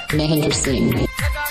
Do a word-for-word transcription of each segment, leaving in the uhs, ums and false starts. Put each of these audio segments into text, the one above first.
Mahendra Singh.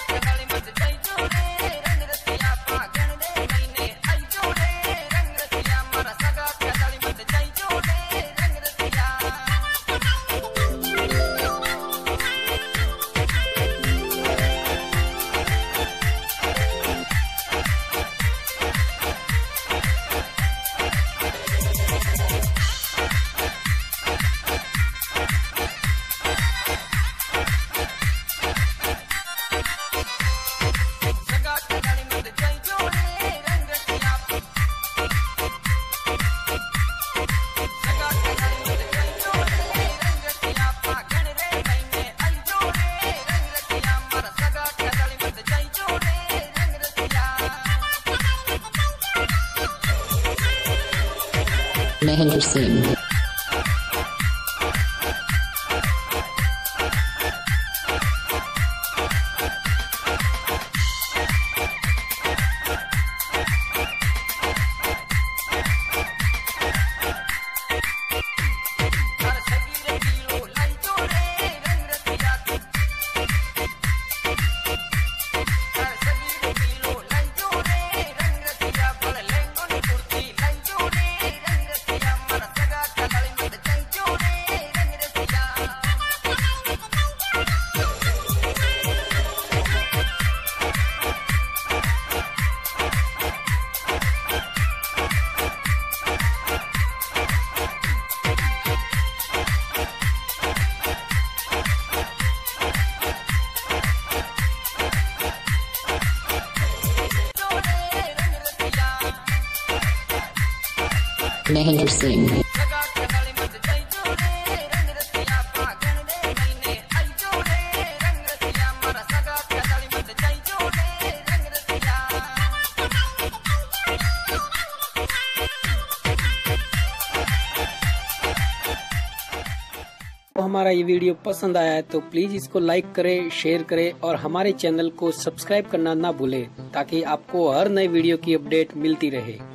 Mahendra Singh. Mahendra Singh. हमारा ये video पसंद आया है तो प्लीज इसको लाइक करें, शेयर करें और हमारे चैनल को सब्सक्राइब करना ना भूलें ताकि आपको हर नए वीडियो की अपडेट मिलती रहे।